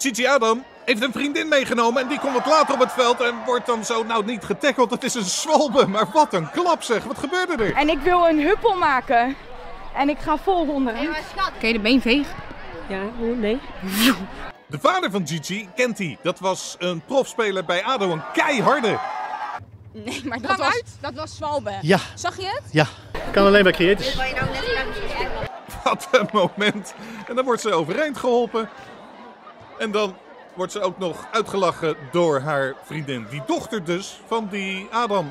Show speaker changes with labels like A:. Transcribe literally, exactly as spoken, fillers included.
A: Gigi Adam heeft een vriendin meegenomen en die komt wat later op het veld en wordt dan zo, nou niet getackeld, het is een zwalbe. Maar wat een klap zeg, wat gebeurde er?
B: En ik wil een huppel maken en ik ga vol ronden.
C: Hey, Kun je de been vegen?
B: Ja, hoe? Nee.
A: De vader van Gigi kent hij. Dat was een profspeler bij ADO, een keiharde.
C: Nee, maar dat was, dat was Zwalbe.
D: Ja.
C: Zag je het?
D: Ja. Kan alleen bij Creators.
A: Wat een moment. En dan wordt ze overeind geholpen. En dan wordt ze ook nog uitgelachen door haar vriendin. Die dochter dus van die Adam.